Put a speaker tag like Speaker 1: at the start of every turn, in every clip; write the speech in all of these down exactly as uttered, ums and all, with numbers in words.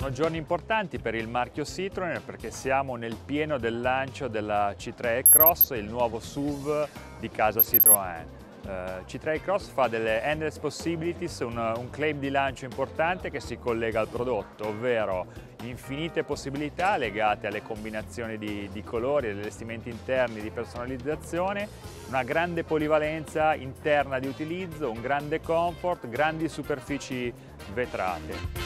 Speaker 1: Sono giorni importanti per il marchio Citroën perché siamo nel pieno del lancio della C tre e-Cross, il nuovo S U V di casa Citroën. Uh, C tre e-Cross fa delle Endless Possibilities, un, un claim di lancio importante che si collega al prodotto, ovvero infinite possibilità legate alle combinazioni di, di colori, agli allestimenti interni di personalizzazione, una grande polivalenza interna di utilizzo, un grande comfort, grandi superfici vetrate.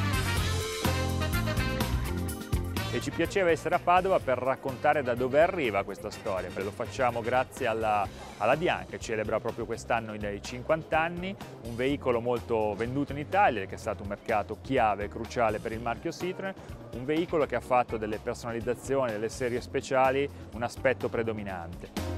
Speaker 1: E ci piaceva essere a Padova per raccontare da dove arriva questa storia. Lo facciamo grazie alla, alla Dian, che celebra proprio quest'anno i cinquanta anni, un veicolo molto venduto in Italia, che è stato un mercato chiave e cruciale per il marchio Citroën, un veicolo che ha fatto delle personalizzazioni, delle serie speciali, un aspetto predominante.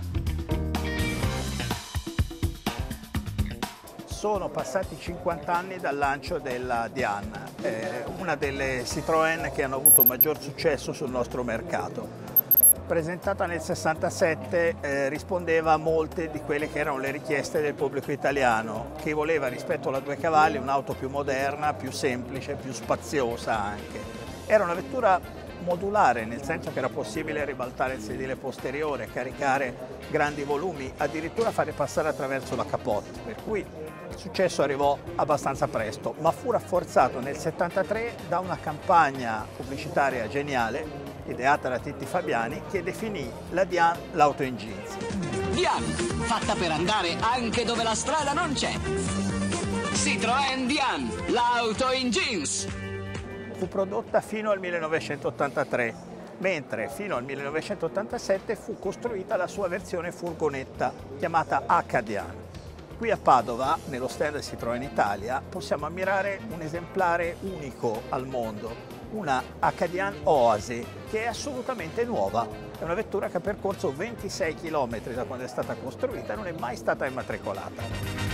Speaker 2: Sono passati cinquanta anni dal lancio della Dian, eh, una delle Citroën che hanno avuto maggior successo sul nostro mercato. Presentata nel sessantasette eh, rispondeva a molte di quelle che erano le richieste del pubblico italiano, che voleva rispetto alla due cavalli un'auto più moderna, più semplice, più spaziosa anche. Era una vettura modulare, nel senso che era possibile ribaltare il sedile posteriore, caricare grandi volumi, addirittura fare passare attraverso la capote, per cui il successo arrivò abbastanza presto, ma fu rafforzato nel settantatré da una campagna pubblicitaria geniale, ideata da Titti Fabiani, che definì la Dian l'auto in jeans.
Speaker 3: Dian, fatta per andare anche dove la strada non c'è. Citroën Dian, l'auto in jeans.
Speaker 2: Fu prodotta fino al millenovecentottantatré, mentre fino al millenovecentottantasette fu costruita la sua versione furgonetta, chiamata H Dian. Qui a Padova, nello stand Citroën Italia, possiamo ammirare un esemplare unico al mondo, una H Dian Oasi, che è assolutamente nuova. È una vettura che ha percorso ventisei chilometri da quando è stata costruita e non è mai stata immatricolata.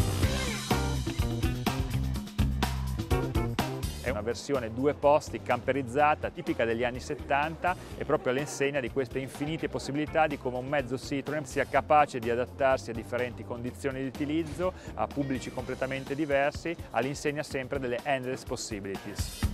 Speaker 1: È una versione due posti camperizzata, tipica degli anni settanta, e proprio all'insegna di queste infinite possibilità di come un mezzo Citroën sia capace di adattarsi a differenti condizioni di utilizzo, a pubblici completamente diversi, all'insegna sempre delle Endless Possibilities.